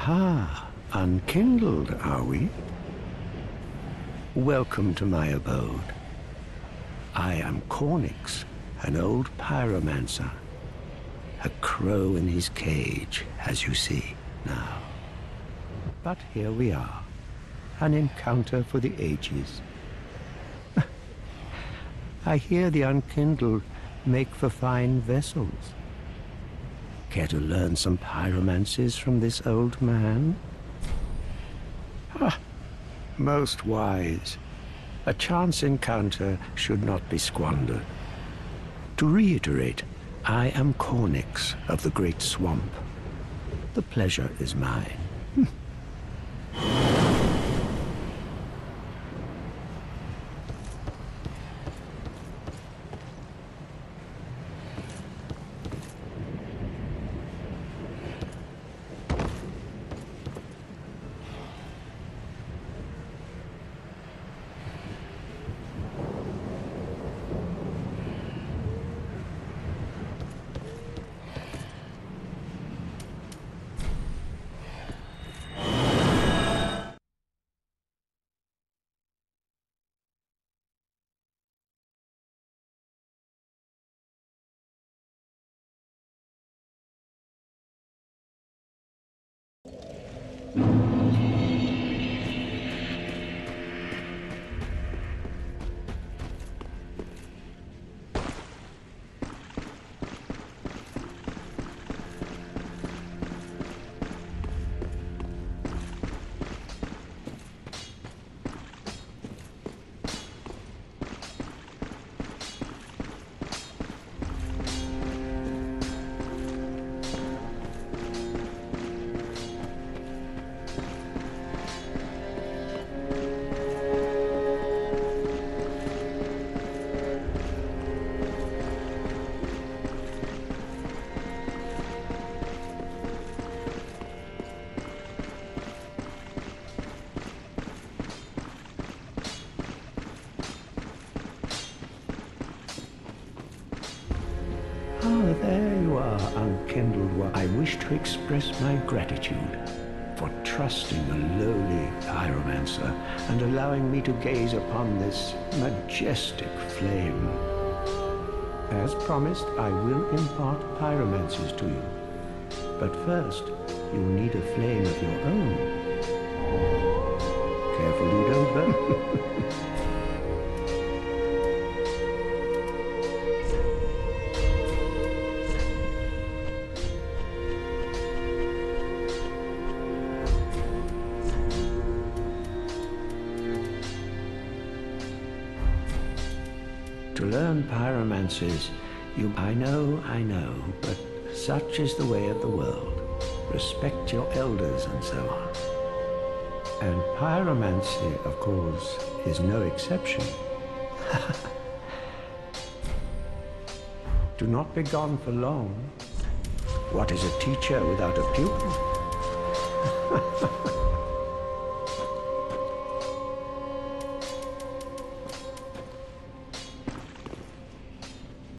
Aha, unkindled, are we? Welcome to my abode. I am Cornyx, an old pyromancer. A crow in his cage, as you see now. But here we are, an encounter for the ages. I hear the unkindled make for fine vessels. Care to learn some pyromancies from this old man? Ah, most wise. A chance encounter should not be squandered. To reiterate, I am Cornyx of the Great Swamp. The pleasure is mine. Ah, there you are, unkindled one. I wish to express my gratitude for trusting a lowly pyromancer and allowing me to gaze upon this majestic flame. As promised, I will impart pyromancies to you. But first, you'll need a flame of your own. Careful you don't burn. To learn pyromancies, I know, but such is the way of the world. Respect your elders and so on. And pyromancy, of course, is no exception. Do not be gone for long. What is a teacher without a pupil?